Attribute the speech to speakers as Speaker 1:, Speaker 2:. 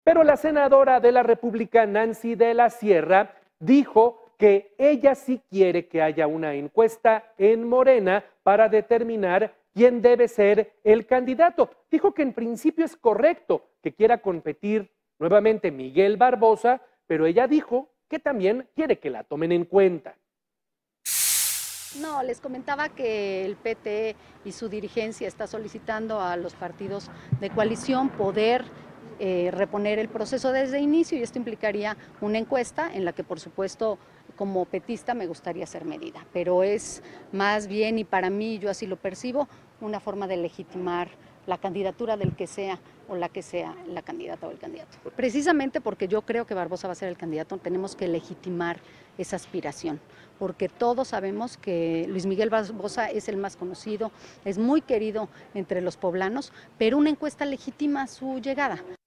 Speaker 1: Pero la senadora de la República, Nancy de la Sierra, dijo que ella sí quiere que haya una encuesta en Morena para determinar quién debe ser el candidato. Dijo que en principio es correcto que quiera competir nuevamente Miguel Barbosa, pero ella dijo que también quiere que la tomen en cuenta.
Speaker 2: No, les comentaba que el PT y su dirigencia está solicitando a los partidos de coalición poder reponer el proceso desde inicio, y esto implicaría una encuesta en la que, por supuesto, como petista me gustaría ser medida, pero es más bien, y para mí yo así lo percibo, una forma de legitimar la candidatura del que sea o la que sea la candidata o el candidato. Precisamente porque yo creo que Barbosa va a ser el candidato, tenemos que legitimar esa aspiración, porque todos sabemos que Luis Miguel Barbosa es el más conocido, es muy querido entre los poblanos, pero una encuesta legitima su llegada.